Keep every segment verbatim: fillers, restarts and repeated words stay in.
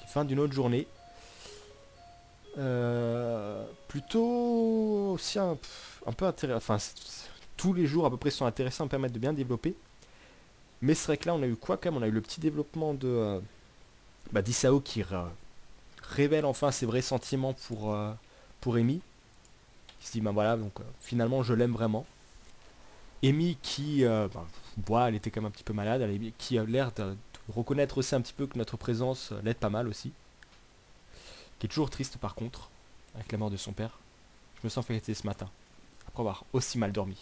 Fin d'une autre journée. Euh, plutôt aussi un, un peu intéressant. Enfin, tous les jours à peu près sont intéressants, me permettent de bien développer. Mais c'est vrai que là, on a eu quoi quand même? On a eu le petit développement de euh, bah, d'Isao qui euh, révèle enfin ses vrais sentiments pour, euh, pour Amy. Il se dit, bah voilà, donc euh, finalement, je l'aime vraiment. Amy qui, euh, bah, voilà, elle était quand même un petit peu malade, elle, qui a l'air de, de reconnaître aussi un petit peu que notre présence euh, l'aide pas mal aussi. Qui est toujours triste par contre, avec la mort de son père. Je me sens fatigué ce matin, après avoir aussi mal dormi.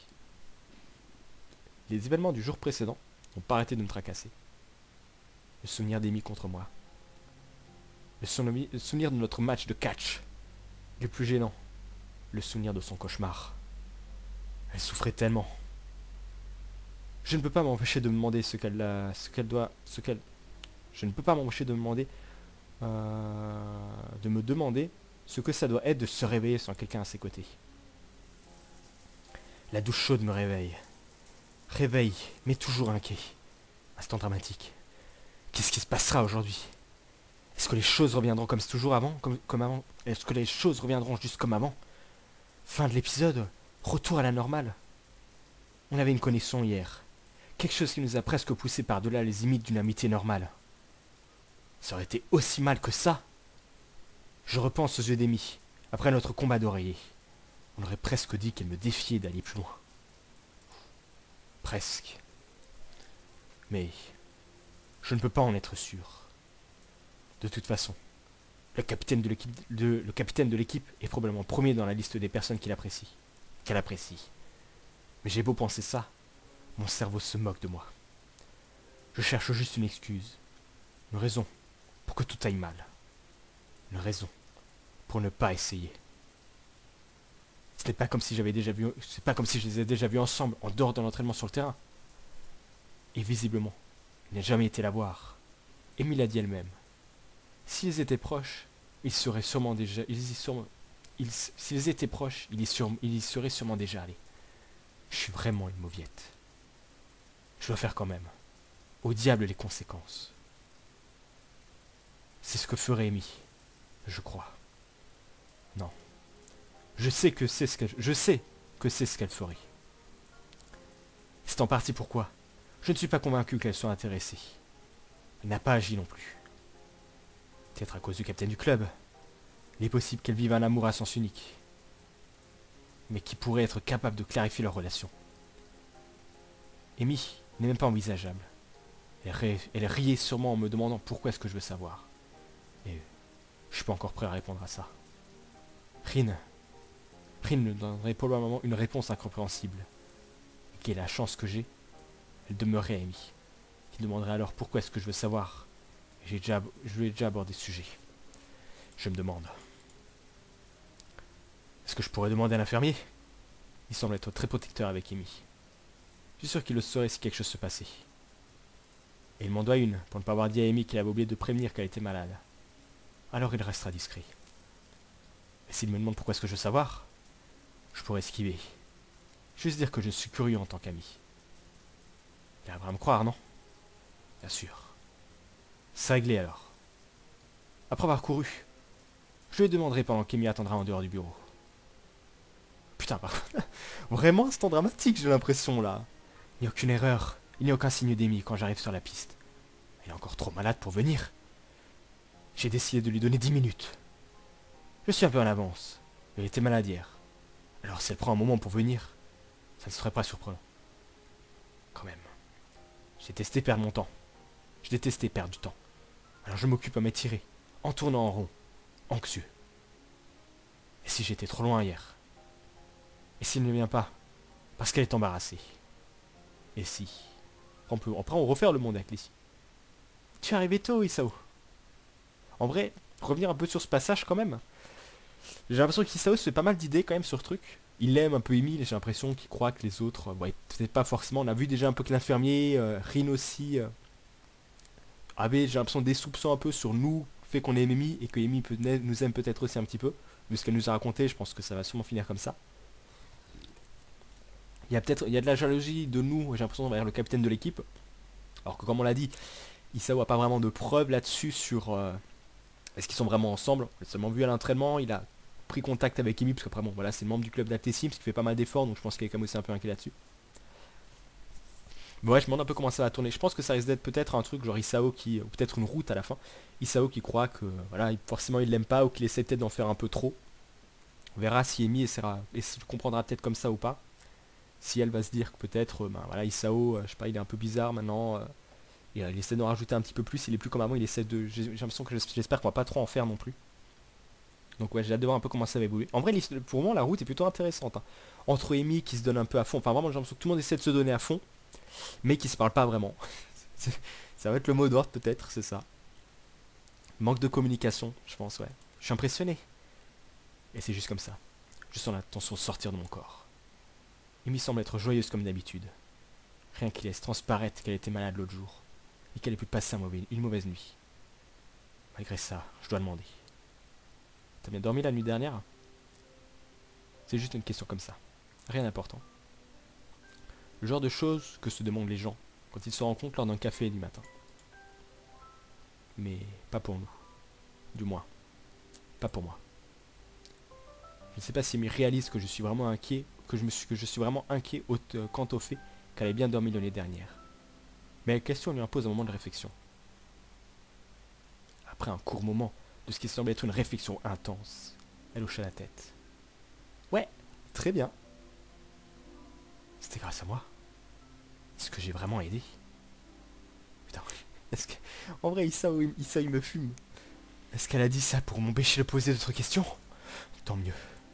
Les événements du jour précédent n'ont pas arrêté de me tracasser. Le souvenir d'Amy contre moi. Le, souvenir, le souvenir de notre match de catch. Le plus gênant. Le souvenir de son cauchemar. Elle souffrait tellement. Je ne peux pas m'empêcher de me demander ce qu'elle a, ce qu'elle doit, ce qu'elle. Je ne peux pas m'empêcher de me demander, euh, de me demander ce que ça doit être de se réveiller sans quelqu'un à ses côtés. La douche chaude me réveille. Réveille, mais toujours inquiet. Instant dramatique. Qu'est-ce qui se passera aujourd'hui? Est-ce que les choses reviendront comme toujours avant, comme, comme avant? Est-ce que les choses reviendront juste comme avant? Fin de l'épisode. Retour à la normale. On avait une connexion hier. Quelque chose qui nous a presque poussé par-delà les limites d'une amitié normale. Ça aurait été aussi mal que ça. Je repense aux yeux d'Amy, après notre combat d'oreiller. On aurait presque dit qu'elle me défiait d'aller plus loin. Presque. Mais je ne peux pas en être sûr. De toute façon, le capitaine de l'équipe, de, le capitaine de l'équipe est probablement premier dans la liste des personnes qu'il apprécie. Qu'elle apprécie. Mais j'ai beau penser ça, mon cerveau se moque de moi. Je cherche juste une excuse, une raison pour que tout aille mal. Une raison pour ne pas essayer. Ce n'est pas comme si j'avais déjà vu, c'est pas comme si je les ai déjà vus ensemble en dehors de l'entraînement sur le terrain. Et visiblement, il n'a jamais été la voir. Amy l'a dit elle-même. S'ils étaient proches, ils seraient sûrement déjà, ils y sûrement, ils, s'ils étaient proches, ils y, sur, ils y seraient sûrement déjà allés. Je suis vraiment une mauviette. Je dois faire quand même. Au diable les conséquences. C'est ce que ferait Amy, je crois. Non. Je sais que c'est ce qu'elle, je sais que c'est ce qu'elle ferait. C'est en partie pourquoi je ne suis pas convaincu qu'elle soit intéressée. Elle n'a pas agi non plus. Peut-être à cause du capitaine du club. Il est possible qu'elle vive un amour à sens unique. Mais qui pourrait être capable de clarifier leur relation. Amy n'est même pas envisageable. Elle, ri- elle riait sûrement en me demandant pourquoi est-ce que je veux savoir. Et je suis pas encore prêt à répondre à ça. Rin. Rin me donnerait probablement une réponse incompréhensible. Et quelle est la chance que j'ai? Elle demeurerait à Amy. Qui demanderait alors pourquoi est-ce que je veux savoir. J'ai déjà, je lui ai déjà abordé ce sujet. Je me demande. Est-ce que je pourrais demander à l'infirmier? Il semble être très protecteur avec Amy. Je suis sûr qu'il le saurait si quelque chose se passait. Et il m'en doit une, pour ne pas avoir dit à Amy qu'il avait oublié de prévenir qu'elle était malade. Alors il restera discret. Et s'il me demande pourquoi est-ce que je veux savoir, je pourrais esquiver. Juste dire que je suis curieux en tant qu'ami. Il arrivera à me croire, non? Bien sûr. C'est réglé alors. Après avoir couru, je lui demanderai pendant qu'Amy attendra en dehors du bureau. Putain, par contre, vraiment un instant dramatique, j'ai l'impression, là. Il n'y a aucune erreur, il n'y a aucun signe d'Amy quand j'arrive sur la piste. Elle est encore trop malade pour venir. J'ai décidé de lui donner dix minutes. Je suis un peu en avance. Elle était malade hier. Alors si elle prend un moment pour venir, ça ne serait pas surprenant. Quand même. J'ai détesté perdre mon temps. J'ai détesté perdre du temps. Alors je m'occupe à m'étirer, en tournant en rond, anxieux. Et si j'étais trop loin hier? Et s'il ne vient pas? Parce qu'elle est embarrassée. Et si? On peut, après on refaire le monde avec Lissy. Tu es arrivé tôt, Isao. En vrai, revenir un peu sur ce passage quand même. J'ai l'impression qu'Isao se fait pas mal d'idées quand même sur le truc. Il aime un peu Emile, j'ai l'impression qu'il croit que les autres... Ouais, peut-être pas forcément, on a vu déjà un peu que l'infirmier, euh, Rin aussi... Euh, avait, j'ai l'impression, des soupçons un peu sur nous, fait qu'on aime Amy, et que Amy peut, nous aime peut-être aussi un petit peu. Vu ce qu'elle nous a raconté, je pense que ça va sûrement finir comme ça. Il y a peut-être, il y a de la jalousie de nous, j'ai l'impression, envers le capitaine de l'équipe. Alors que comme on l'a dit, Isao a pas vraiment de preuves là-dessus sur... Euh, Est-ce qu'ils sont vraiment ensemble? On l'a seulement vu à l'entraînement, il a pris contact avec Amy, parce qu'après bon voilà c'est le membre du club d'Altessim, ce qui fait pas mal d'efforts, donc je pense qu'il est quand même aussi un peu inquiet là-dessus. Mais ouais, je me demande un peu comment ça va tourner. Je pense que ça risque d'être peut-être un truc genre Isao qui, ou peut-être une route à la fin. Isao qui croit que voilà, forcément il l'aime pas ou qu'il essaie peut-être d'en faire un peu trop. On verra si Amy essaiera, et comprendra peut-être comme ça ou pas. Si elle va se dire que peut-être, euh, ben voilà, Isao, euh, je sais pas, il est un peu bizarre maintenant. Euh, et euh, il essaie d'en rajouter un petit peu plus. Il est plus comme avant. Il essaie de, j'ai l'impression que j'espère qu'on va pas trop en faire non plus. Donc ouais, j'ai hâte de voir un peu comment ça va évoluer. En vrai, pour moi, la route est plutôt intéressante. Hein. Entre Amy qui se donne un peu à fond. Enfin vraiment, j'ai l'impression que tout le monde essaie de se donner à fond, mais qui se parle pas vraiment. Ça va être le mot d'ordre peut-être, c'est ça. Manque de communication, je pense, ouais. Je suis impressionné. Et c'est juste comme ça. Je sens la tension sortir de mon corps. Amy semble être joyeuse comme d'habitude. Rien qui laisse transparaître qu'elle était malade l'autre jour. Et qu'elle ait pu passer un mauvais, une mauvaise nuit. Malgré ça, je dois demander. T'as bien dormi la nuit dernière? C'est juste une question comme ça. Rien d'important. Le genre de choses que se demandent les gens quand ils se rencontrent lors d'un café du matin. Mais pas pour nous. Du moins, pas pour moi. Je ne sais pas si Amy réalise que je suis vraiment inquiet, que je, me suis, que je suis vraiment inquiet au, euh, quant au fait qu'elle ait bien dormi l'année dernière. Mais la question lui impose un moment de réflexion. Après un court moment de ce qui semble être une réflexion intense, elle hocha la tête. Ouais, très bien. C'était grâce à moi. Est-ce que j'ai vraiment aidé? Putain, est-ce que... En vrai, Isao, Isao, il me fume. Est-ce qu'elle a dit ça pour m'empêcher de poser d'autres questions? Tant mieux.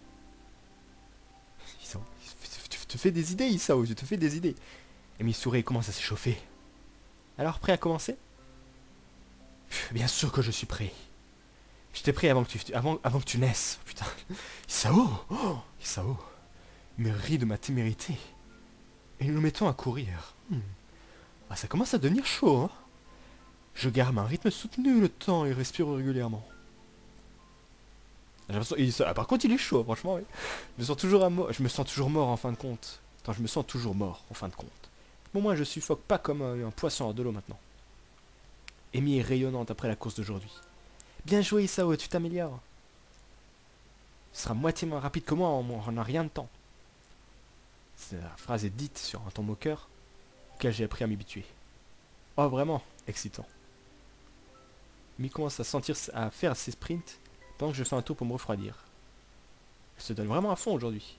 Isao, tu te fais des idées, Isao, je te fais des idées. Et Amy sourit et commence à s'échauffer. Alors, prêt à commencer? Bien sûr que je suis prêt. J'étais prêt avant que tu, avant, avant que tu naisses. Putain. Isao, oh, Isao. Il me rit de ma témérité. Et nous nous mettons à courir. Hmm. Ah, ça commence à devenir chaud, hein. Je garde un rythme soutenu le temps et respire régulièrement. J'ai l'impression... il- ah, par contre, il est chaud, franchement, oui. Je me sens toujours à mort. Je me sens toujours mort en fin de compte. Attends, je me sens toujours mort en fin de compte. Bon, moi, je suffoque pas comme un, un poisson hors de l'eau maintenant. Amy est rayonnante après la course d'aujourd'hui. Bien joué, Isao, tu t'améliores. Ce sera moitié moins rapide que moi en, en un rien de temps. La phrase est dite sur un ton moqueur auquel j'ai appris à m'habituer. Oh, vraiment excitant. Amy commence à sentir à faire ses sprints pendant que je fais un tour pour me refroidir. Elle se donne vraiment à fond aujourd'hui.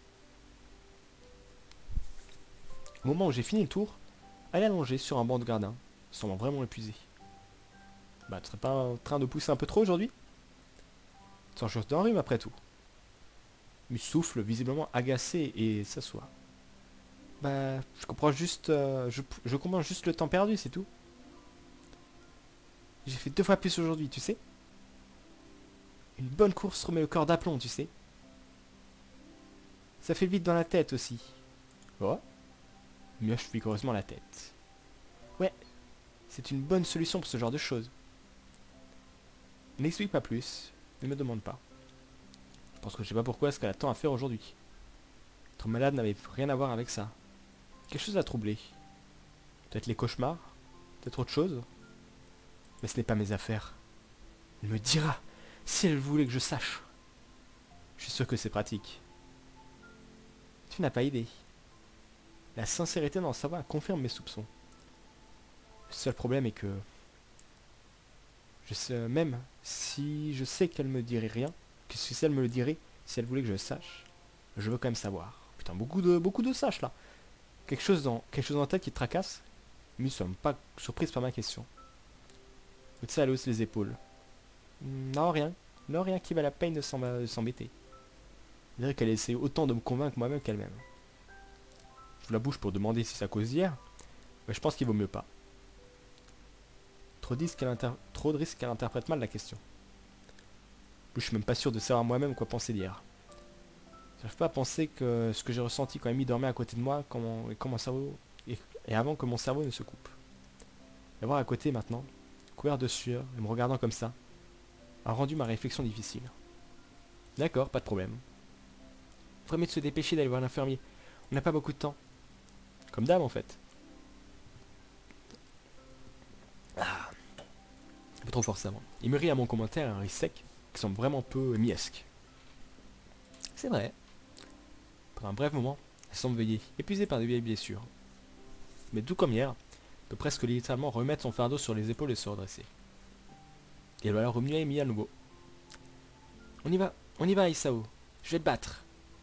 Au moment où j'ai fini le tour, elle est allongée sur un banc de gardien, semblant vraiment épuisée. Bah, tu serais pas en train de pousser un peu trop aujourd'hui? Sans chose d'un rhume après tout. Il souffle, visiblement agacé, et s'assoit. Bah, je comprends juste... Euh, je, je comprends juste le temps perdu, c'est tout. J'ai fait deux fois plus aujourd'hui, tu sais. Une bonne course remet le corps d'aplomb, tu sais. Ça fait vite dans la tête aussi. Oh. Mieux je vigoureusement la tête. Ouais, c'est une bonne solution pour ce genre de choses. N'explique pas plus, ne me demande pas. Je pense que je sais pas pourquoi est-ce qu'elle a tant à faire aujourd'hui. Être malade n'avait rien à voir avec ça. Quelque chose à troubler. Peut-être les cauchemars, peut-être autre chose. Mais ce n'est pas mes affaires. Elle me dira, si elle voulait que je sache. Je suis sûr que c'est pratique. Tu n'as pas idée. La sincérité d'en savoir confirme mes soupçons. Le seul problème est que... Je sais, même si je sais qu'elle me dirait rien, que si elle me le dirait, si elle voulait que je le sache, je veux quand même savoir. Putain, beaucoup de, beaucoup de saches là. Quelque chose dans, quelque chose dans la tête qui te tracasse. Mais nous ne sommes pas surprises par ma question. Tu sais, elle hausse les épaules. Non, rien. Non, rien qui va la peine de s'embêter. Je dirais qu'elle essaie autant de me convaincre moi-même qu'elle-même. Je la bouche pour demander si c'est à cause d'hier, mais je pense qu'il vaut mieux pas. Trop de risques qu'elle inter... Trop de risques qu'elle interprète mal la question. Je suis même pas sûr de savoir moi-même quoi penser d'hier. J'arrive pas à penser que ce que j'ai ressenti quand Amy dormait à côté de moi, quand mon, et quand mon cerveau et, et avant que mon cerveau ne se coupe. La voir à côté maintenant, couvert de sueur et me regardant comme ça, a rendu ma réflexion difficile. D'accord, pas de problème. Faudrait mieux de se dépêcher d'aller voir l'infirmier. On n'a pas beaucoup de temps. Comme d'hab en fait. Ah. Un peu trop forcément. Il me rit à mon commentaire, un rire sec, qui semble vraiment peu miesque. C'est vrai. Pendant un bref moment, elle semble veiller, épuisée par des vieilles blessures. Mais tout comme hier, elle peut presque littéralement remettre son fardeau sur les épaules et se redresser. Et voilà revenu à Amy à nouveau. On y va, on y va Isao, je vais te battre.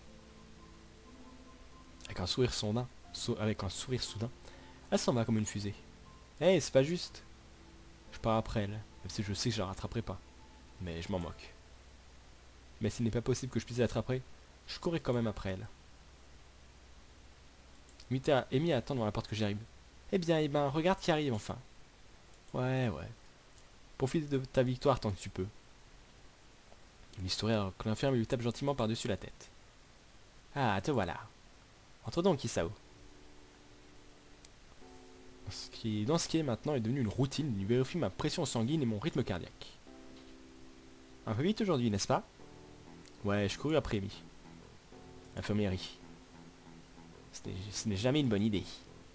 Avec un sourire soudain, so avec un sourire soudain, elle s'en va comme une fusée. Eh, hey, c'est pas juste. Je pars après elle, même si je sais que je la rattraperai pas. Mais je m'en moque. Mais s'il n'est pas possible que je puisse l'attraper, je courrai quand même après elle. Mita Amy attend devant la porte que j'arrive. Eh bien, eh ben, regarde qui arrive enfin. Ouais, ouais. Profite de ta victoire tant que tu peux. Il lui sourit alors que l'infirme lui tape gentiment par-dessus la tête. Ah, te voilà. Entre donc, Isao. Ce qui, dans ce qui est maintenant est devenu une routine, il vérifie ma pression sanguine et mon rythme cardiaque. Un peu vite aujourd'hui, n'est-ce pas? Ouais, je courus après Amy. L'infirmière rit. Ce n'est jamais une bonne idée.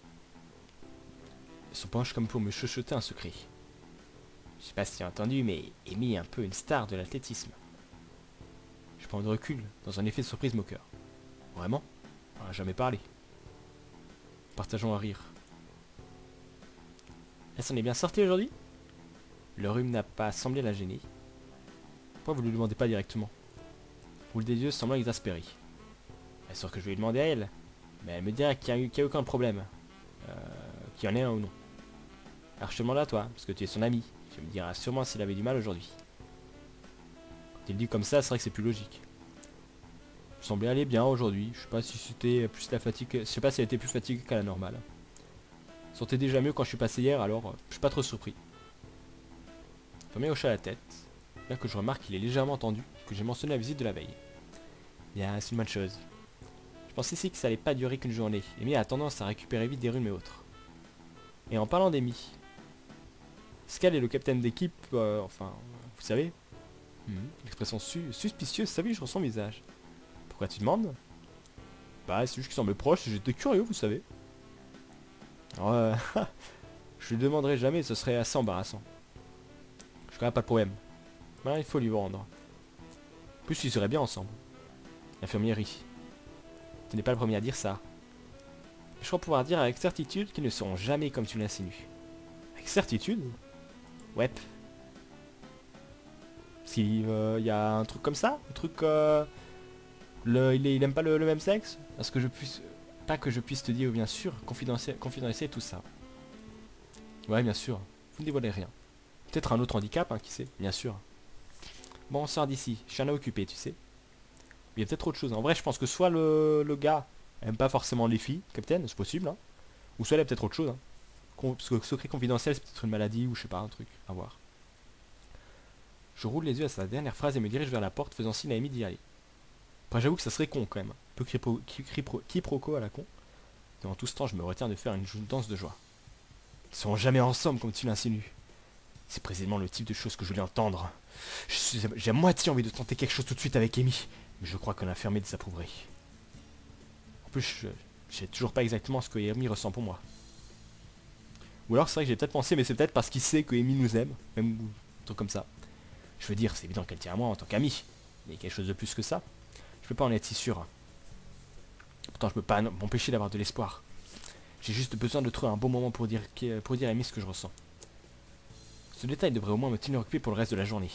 Elle se penche comme pour me chuchoter un secret. Je sais pas si tu as entendu, mais Amy est un peu une star de l'athlétisme. Je prends de recul, dans un effet de surprise moqueur. Vraiment? On n'a jamais parlé. Partageons un rire. Elle s'en est bien sortie aujourd'hui? Le rhume n'a pas semblé la gêner. Pourquoi vous ne lui demandez pas directement? Roule des yeux semblant exaspéré. Bien sûr que je vais lui demander à elle. Mais elle me dira qu'il n'y a, qu a aucun problème. Euh, qu'il y en ait un ou non. Alors je te demande à toi, parce que tu es son ami. Tu me diras sûrement s'il avait du mal aujourd'hui. Quand il le dit comme ça, c'est vrai que c'est plus logique. Il semblait aller bien aujourd'hui. Je sais pas si c'était plus la fatigue. Je sais pas si elle était plus fatiguée qu'à la normale. Elle sentait déjà mieux quand je suis passé hier, alors euh, je suis pas trop surpris. Famille hocha la tête. Là que je remarque qu'il est légèrement tendu, que j'ai mentionné la visite de la veille. Bien, c'est une bonne chose. Je pensais ici que ça allait pas durer qu'une journée. Amy a tendance à récupérer vite des rhumes et autres. Et en parlant d'Amy, Scal est le capitaine d'équipe, euh, enfin, vous savez, mmh, l'expression su suspicieuse s'affiche sur son visage. Pourquoi tu demandes? Bah, c'est juste qu'il semble proche et j'étais curieux, vous savez. Alors, euh, je lui demanderai jamais, ce serait assez embarrassant. Je connais pas de problème. Voilà, il faut lui rendre. En plus, ils seraient bien ensemble. L'infirmière rit. Tu n'es pas le premier à dire ça. Je crois pouvoir dire avec certitude qu'ils ne seront jamais comme tu l'insinues. Avec certitude? Ouais. S'il euh, y a un truc comme ça, un truc euh, le, il, est, il aime pas le, le même sexe, parce que je puisse, pas que je puisse te dire bien sûr, confidentiel, confidentiel et tout ça. Ouais, bien sûr. Vous ne dévoilez rien. Peut-être un autre handicap, hein, qui sait, bien sûr. Bon, on sort d'ici. Je suis un occupé, tu sais. Il y a peut-être autre chose. En vrai, je pense que soit le, le gars aime pas forcément les filles, capitaine, c'est possible, hein. Ou soit il y a peut-être autre chose. Hein. Parce que secret confidentiel, c'est peut-être une maladie ou je sais pas, un truc. À voir. Je roule les yeux à sa dernière phrase et me dirige vers la porte, faisant signe à Amy d'y aller. Après, j'avoue que ça serait con quand même. Un peu quiproquo à la con. Dans tout ce temps, je me retiens de faire une danse de joie. Ils seront jamais ensemble, comme tu l'insinues. C'est précisément le type de choses que je voulais entendre. J'ai à moitié envie de tenter quelque chose tout de suite avec Amy, mais je crois que l'infirmier désapprouverait. En plus, je, je sais toujours pas exactement ce que Amy ressent pour moi. Ou alors c'est vrai que j'ai peut-être pensé, mais c'est peut-être parce qu'il sait que Amy nous aime, même un truc comme ça. Je veux dire, c'est évident qu'elle tient à moi en tant qu'amie, mais quelque chose de plus que ça, je peux pas en être si sûr. Pourtant, je peux pas m'empêcher d'avoir de l'espoir. J'ai juste besoin de trouver un bon moment pour dire, pour dire à Amy ce que je ressens. Ce détail devrait au moins me tenir occupé pour le reste de la journée.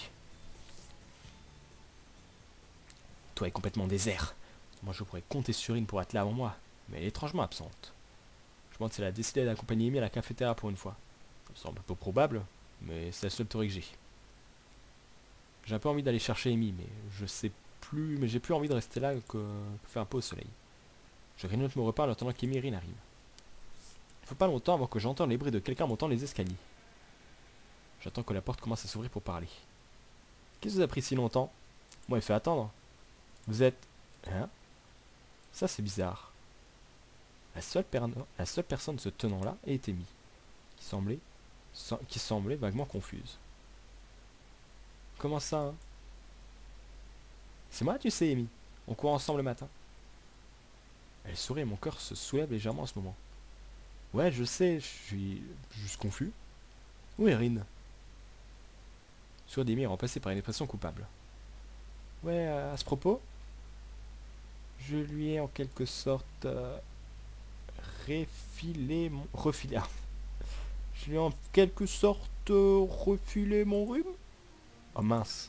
Toi est complètement désert. Moi je pourrais compter sur Rin pour être là avant moi, mais elle est étrangement absente. Je pense qu'elle a décidé d'accompagner Amy à la cafétéria pour une fois. Ça me semble un peu probable, mais c'est la seule théorie que j'ai. J'ai un peu envie d'aller chercher Amy, mais je sais plus, mais j'ai plus envie de rester là que, que faire un peu au soleil. Je grignote mon repas en attendant qu'Amy et Rin arrivent. Il faut pas longtemps avant que j'entende les bruits de quelqu'un montant les escaliers. J'attends que la porte commence à s'ouvrir pour parler. Qu'est-ce qui vous a pris si longtemps? Moi, il fait attendre. Vous êtes... Hein? Ça, c'est bizarre. La seule, la seule personne se tenant là est Amy, qui semblait, qui semblait vaguement confuse. Comment ça, hein? C'est moi, tu sais, Amy. On court ensemble le matin. Elle sourit et mon cœur se soulève légèrement en ce moment. Ouais, je sais, je suis juste confus. Où est Rin? sourire d'Amy est remplacé par une expression coupable. Ouais, euh, à ce propos, je lui ai en quelque sorte euh, refilé mon... refilé... ah. Je lui ai en quelque sorte euh, refilé mon rhume. Oh mince.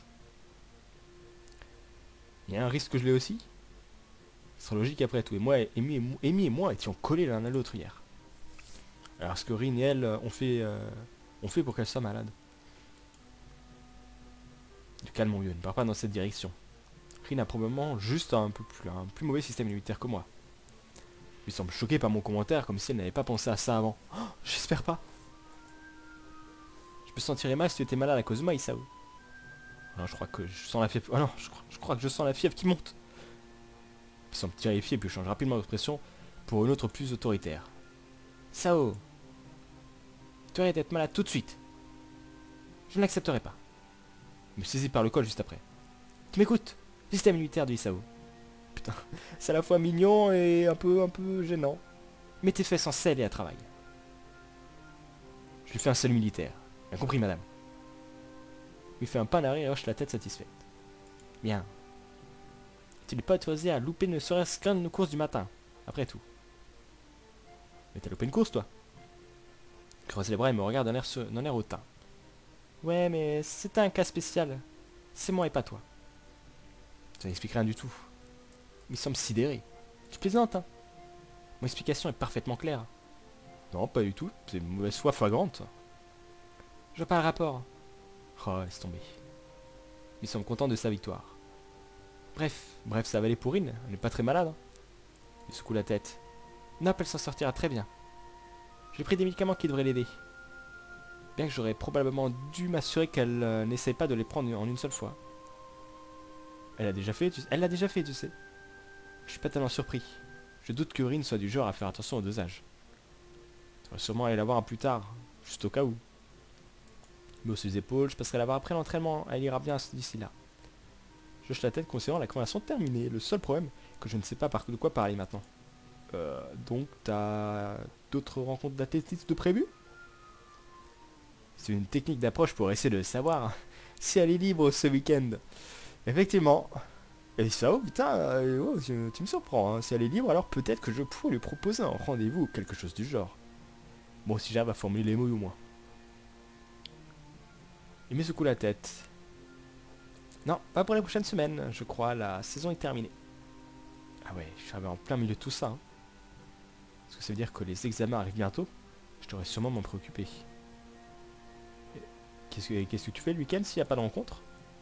Il y a un risque que je l'ai aussi. Ce serait logique après tout. Et moi, Amy et, mo- Amy et moi étions collés l'un à l'autre hier. Alors ce que Rin et elle euh, ont fait, euh, ont fait pour qu'elle soit malade. Calmons-le, ne pars pas dans cette direction. Rin a probablement juste un peu plus, un plus mauvais système immunitaire que moi. Il semble choqué par mon commentaire, comme si elle n'avait pas pensé à ça avant. Oh, j'espère pas. Je me sentirais mal si tu étais malade à cause de moi, Isao. Non, je crois que je sens la fièvre. Oh non, je crois, je crois que je sens la fièvre qui monte. Il semble terrifié puis change rapidement d'expression pour une autre plus autoritaire. Sao, tu aurais d'être malade tout de suite. Je ne l'accepterai pas. Il me saisit par le col juste après. Tu m'écoutes? Système immunitaire de Isao. Putain, c'est à la fois mignon et un peu, un peu gênant. Mets tes fesses en selle et à travail. Je lui fais un salut militaire. Bien compris, madame. Il lui fait un pas en arrière et hoche la tête satisfaite. Bien. Tu n'es pas autorisé à louper ne serait-ce qu'une de nos courses du matin. Après tout. Mais t'as loupé une course, toi? Il creuse les bras et me regarde d'un air, d'un air hautain. Ouais, mais c'est un cas spécial. C'est moi et pas toi. Ça n'explique rien du tout. Il semble sidéré. Je plaisante, hein. Mon explication est parfaitement claire. Non, pas du tout. C'est une mauvaise foi flagrante. Je vois pas le rapport. Oh, laisse tomber. Il semble content de sa victoire. Bref, bref, ça va aller pour Rin. Elle n'est pas très malade. Hein. Il secoue la tête. Nop, elle s'en sortira très bien. J'ai pris des médicaments qui devraient l'aider. Bien que j'aurais probablement dû m'assurer qu'elle euh, n'essaye pas de les prendre en une seule fois. Elle a déjà fait, tu sais. Elle l'a déjà fait, tu sais. Je suis pas tellement surpris. Je doute que Rin soit du genre à faire attention au dosage. Ça va sûrement aller la voir plus tard, juste au cas où. Mais aux ses épaules, je passerai la voir après l'entraînement. Elle ira bien d'ici là. Je hoche la tête considérant la conversation terminée. Le seul problème, que je ne sais pas par de quoi parler maintenant. Euh, donc, t'as d'autres rencontres d'athlétisme de prévues? C'est une technique d'approche pour essayer de savoir si elle est libre ce week-end. Effectivement. Et ça, oh putain, euh, oh, tu, tu me surprends. Hein. Si elle est libre, alors peut-être que je pourrais lui proposer un rendez-vous ou quelque chose du genre. Bon, si j'arrive à formuler les mots au moins. Il me secoue la tête. Non, pas pour les prochaines semaines, je crois, la saison est terminée. Ah ouais, je suis en plein milieu de tout ça. Hein. Est-ce que ça veut dire que les examens arrivent bientôt? Je devrais sûrement m'en préoccuper. Qu'est-ce que, qu'est-ce que tu fais le week-end s'il n'y a pas de rencontre?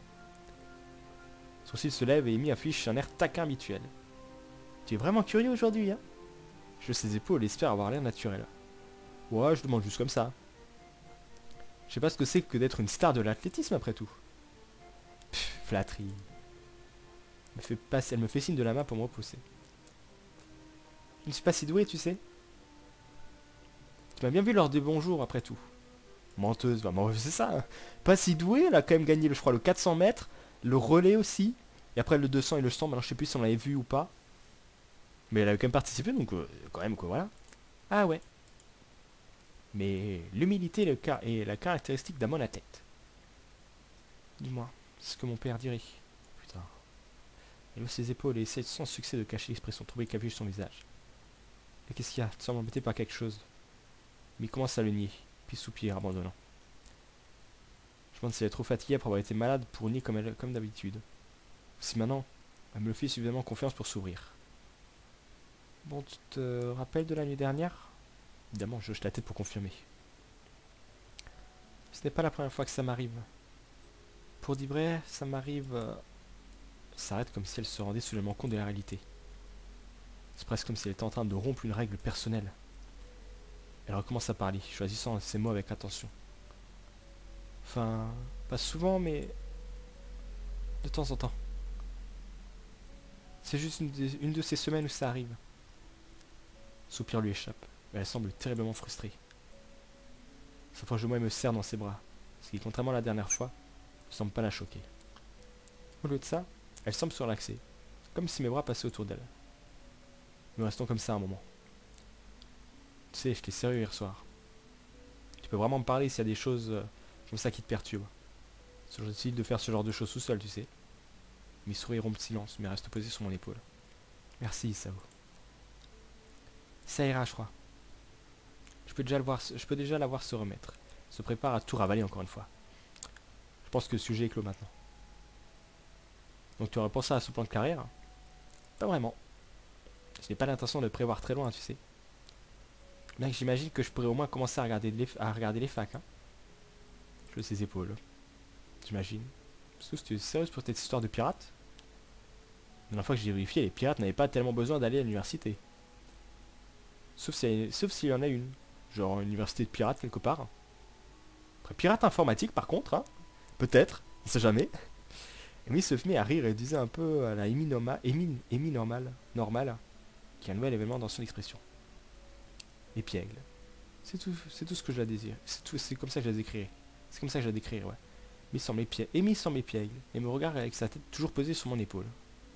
Son sourcil se lève et Amy affiche un air taquin habituel. Tu es vraiment curieux aujourd'hui, hein? Je hausse ses épaules et espère avoir l'air naturel. Ouais, je demande juste comme ça. Je sais pas ce que c'est que d'être une star de l'athlétisme après tout. Pff, flatterie. Elle me fait passer, elle me fait signe de la main pour me repousser. Je ne suis pas si doué, tu sais. Tu m'as bien vu lors des bonjours après tout. Menteuse, bah, c'est ça. Hein. Pas si doué, elle a quand même gagné, je crois, le quatre cents mètres, le relais aussi, et après le deux cents et le cent, maintenant je sais plus si on l'avait vu ou pas. Mais elle a quand même participé, donc euh, quand même, quoi, voilà. Ah ouais. Mais l'humilité est la caractéristique d'un homme à tête. Dis-moi, c'est ce que mon père dirait. Putain. Elle hausse ses épaules et essaie sans succès de cacher l'expression troublée qui affiche son visage. Mais qu'est-ce qu'il y a? Tu sembles embêté par quelque chose. Mais il commence à le nier, puis soupire, abandonnant. Je me demande si elle est trop fatiguée après avoir été malade pour nier comme, elle, comme d'habitude. Si maintenant, elle me le fait suffisamment confiance pour s'ouvrir. Bon, tu te rappelles de la nuit dernière? Évidemment, je hoche la tête pour confirmer. Ce n'est pas la première fois que ça m'arrive. Pour dire vrai, ça m'arrive... Euh... Elle s'arrête comme si elle se rendait soudainement compte de la réalité. C'est presque comme si elle était en train de rompre une règle personnelle. Elle recommence à parler, choisissant ses mots avec attention. Enfin, pas souvent, mais... de temps en temps. C'est juste une de, une de ces semaines où ça arrive. Soupir lui échappe, mais elle semble terriblement frustrée. S'approche de moi et me serre dans ses bras, ce qui, contrairement à la dernière fois, ne semble pas la choquer. Au lieu de ça, elle semble se relaxer, comme si mes bras passaient autour d'elle. Nous restons comme ça un moment. Tu sais, je t'ai sérieux hier soir. Tu peux vraiment me parler s'il y a des choses euh, comme ça qui te perturbent. C'est difficile de faire ce genre de choses tout seul, tu sais. Mes souris rompent de silence, mais restent posés sur mon épaule. Merci, Isao. Ça ira, je crois. Je peux déjà le voir, je peux déjà la voir se remettre. Se prépare à tout ravaler encore une fois. Je pense que le sujet est clos maintenant. Donc tu aurais pensé à ce plan de carrière? Pas vraiment. Je n'ai pas l'intention de prévoir très loin, tu sais. Bien que j'imagine que je pourrais au moins commencer à regarder les, à regarder les facs. Hein. Je hausse ses épaules. J'imagine. Sauf que tu es sérieuse pour cette histoire de pirates? La dernière fois que j'ai vérifié, les pirates n'avaient pas tellement besoin d'aller à l'université. Sauf s'il sauf s'il y en a une. Genre une université de pirates quelque part. Après, pirate informatique par contre, hein. Peut-être, on sait jamais. Amy se met à rire et disait un peu à la Amy, norma, Amy, Amy normal, normal, qui est un nouvel événement dans son expression. Les piègles. C'est tout, c'est tout ce que je la désire. C'est tout, c'est comme ça que je la décrirai. C'est comme ça que je la décrirai, ouais. Amy semble épiègle, Amy semble épiègle et me regarde avec sa tête toujours posée sur mon épaule.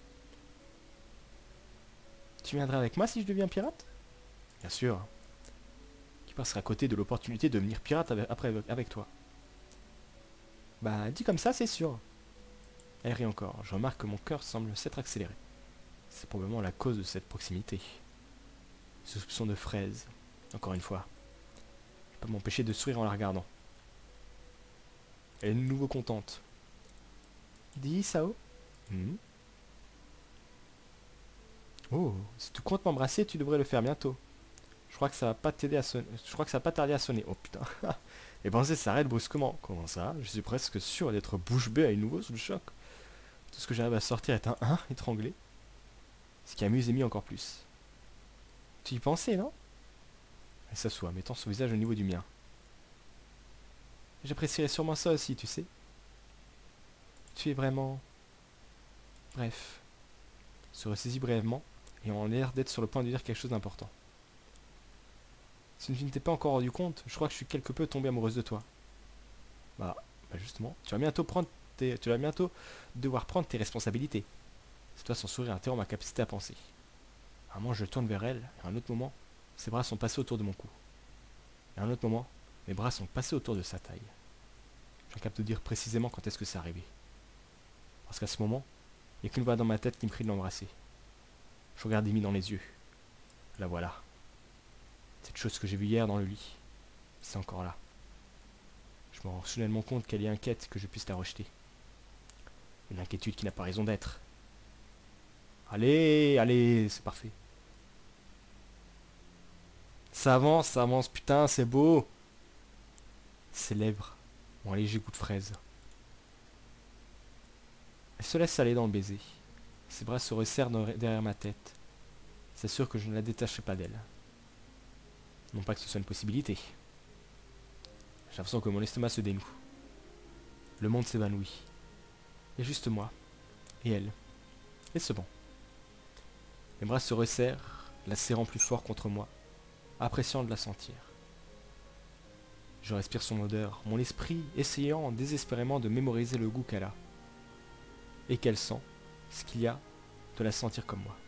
Tu viendras avec moi si je deviens pirate? Bien sûr. Qui passera à côté de l'opportunité de devenir pirate avec, après avec toi? Bah, dit comme ça, c'est sûr. Elle rit encore. Je remarque que mon cœur semble s'être accéléré. C'est probablement la cause de cette proximité. Ce soupçon de fraise. Encore une fois. Je peux pas m'empêcher de sourire en la regardant. Elle est de nouveau contente. Dis, Sao? hmm Oh, si tu comptes m'embrasser, tu devrais le faire bientôt. Je crois que ça va pas t'aider à sonner. Je crois que ça va pas tarder à sonner. Oh putain. Les pensées s'arrêtent brusquement. Comment ça? Je suis presque sûr d'être bouche bée à nouveau sous le choc. Tout ce que j'arrive à sortir est un « hein » étranglé. Ce qui amuse Amy encore plus. Tu y pensais, non? Elle s'assoit, mettant son visage au niveau du mien. J'apprécierais sûrement ça aussi, tu sais. Tu es vraiment... Bref. Se ressaisit brièvement, et on a l'air d'être sur le point de dire quelque chose d'important. Si tu ne t'es pas encore rendu compte, je crois que je suis quelque peu tombée amoureuse de toi. Bah, bah justement, tu vas bientôt prendre tes, tu vas bientôt devoir prendre tes responsabilités. C'est toi son sourire interrompt ma capacité à penser. À un moment, je tourne vers elle, et à un autre moment, ses bras sont passés autour de mon cou. Et à un autre moment, mes bras sont passés autour de sa taille. J'en capte de dire précisément quand est-ce que c'est arrivé. Parce qu'à ce moment, il n'y a qu'une voix dans ma tête qui me prie de l'embrasser. Je regarde Amy dans les yeux. La voilà. Cette chose que j'ai vue hier dans le lit, c'est encore là. Je me rends soudainement compte qu'elle est inquiète que je puisse la rejeter. Une inquiétude qui n'a pas raison d'être. Allez, allez, c'est parfait. Ça avance, ça avance, putain, c'est beau. Ses lèvres ont un léger goût de fraise. Elle se laisse aller dans le baiser. Ses bras se resserrent derrière ma tête. C'est sûr que je ne la détacherai pas d'elle. Non pas que ce soit une possibilité. J'ai l'impression que mon estomac se dénoue. Le monde s'évanouit. Il y a juste moi. Et elle. Et c'est bon. Mes bras se resserrent, la serrant plus fort contre moi, appréciant de la sentir. Je respire son odeur, mon esprit essayant désespérément de mémoriser le goût qu'elle a. Et qu'elle sent, ce qu'il y a de la sentir comme moi.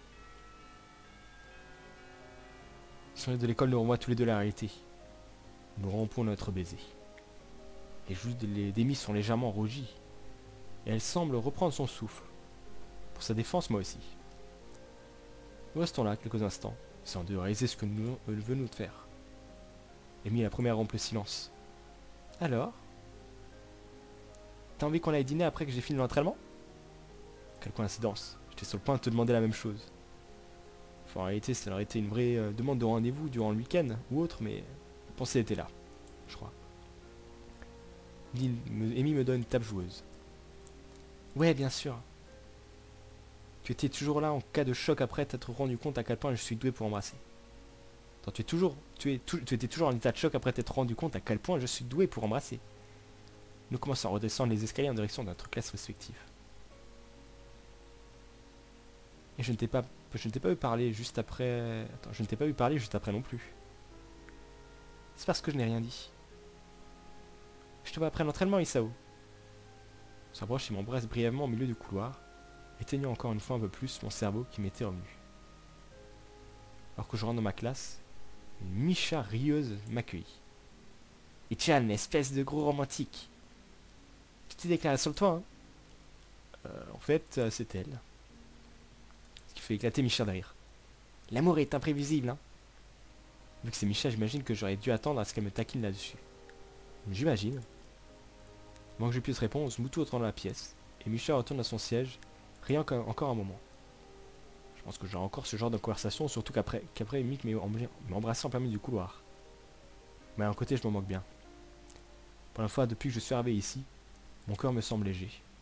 Les souvenirs de l'école nous renvoient tous les deux la réalité. Nous rompons notre baiser. Les joues d'Amy sont légèrement rougies, et elle semble reprendre son souffle. Pour sa défense, moi aussi. Nous restons là quelques instants, sans de réaliser ce que nous veut nous faire. Amy est la première à rompre le silence. Alors? T'as envie qu'on aille dîner après que j'ai fini l'entraînement? Quelle coïncidence, j'étais sur le point de te demander la même chose. Enfin, en réalité, ça aurait été une vraie euh, demande de rendez-vous durant le week-end ou autre, mais la pensée était là, je crois. Amy me donne une tape joueuse. Ouais, bien sûr. Tu étais toujours là en cas de choc après t'être rendu compte à quel point je suis doué pour embrasser. Attends, tu es toujours, tu es, tu, tu étais toujours en état de choc après t'être rendu compte à quel point je suis doué pour embrasser. Nous commençons à redescendre les escaliers en direction de notre classe respective. Et je ne t'ai pas, je ne t'ai pas eu parler juste après. Attends, je ne t'ai pas eu parler juste après non plus. C'est parce que je n'ai rien dit. Je te vois après l'entraînement, Isao. On s'approche et m'embrasse brièvement au milieu du couloir, éteignant encore une fois un peu plus mon cerveau qui m'était revenu. Alors que je rentre dans ma classe, une Misha rieuse m'accueille. Et Chan, espèce de gros romantique. petite déclaration de toi, hein. Euh, en fait, euh, c'est elle. Ce qui fait éclater Micha de rire. L'amour est imprévisible, hein. Vu que c'est Micha, j'imagine que j'aurais dû attendre à ce qu'elle me taquine là-dessus. J'imagine. Avant que je puisse répondre, Moutou entre dans la pièce, et Micha retourne à son siège, riant encore encore un moment. Je pense que j'aurai encore ce genre de conversation, surtout qu'après qu'après Mick m'ait embrassé en plein milieu du couloir. Mais à un côté, je m'en moque bien. Pour la fois, depuis que je suis arrivé ici, mon cœur me semble léger.